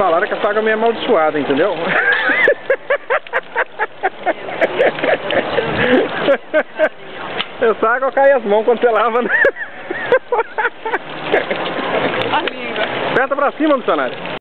falaram que essa água é meio amaldiçoada, entendeu? Essa água cai as mãos quando você lava, né? A língua. Aperta pra cima, missionário.